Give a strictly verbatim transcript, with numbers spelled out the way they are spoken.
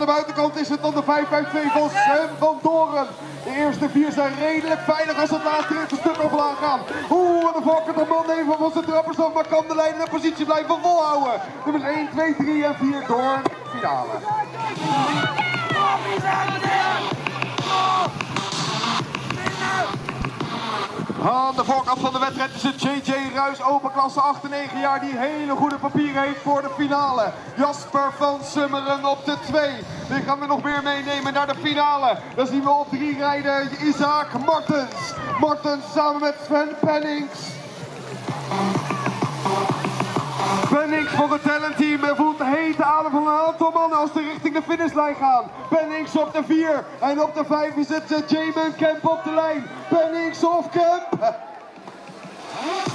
de buitenkant is het dan de vijf vijf twee van Sam van Doren. De eerste vier zijn redelijk veilig als het laatste eerste stuk omlaag gaan. Oeh, en de Fokker de man even van zijn trappers af, maar kan de leidende positie blijven volhouden. Nummers één, twee, drie en vier door finale. Aan de voorkant van de wedstrijd is het J J Ruis, open klasse acht en negen jaar, die hele goede papieren heeft voor de finale. Jasper van Summeren op de twee. Die gaan we nog meer meenemen naar de finale. Dan zien we op drie rijden Isaac Martens. Martens samen met Sven Pennings. Pennings van het talentteam voelt de hete adem van een aantal mannen als ze richting de finishlijn gaan. Pennings op de vier en op de vijf is het Jamin Kemp op de lijn. Pennings of Kemp?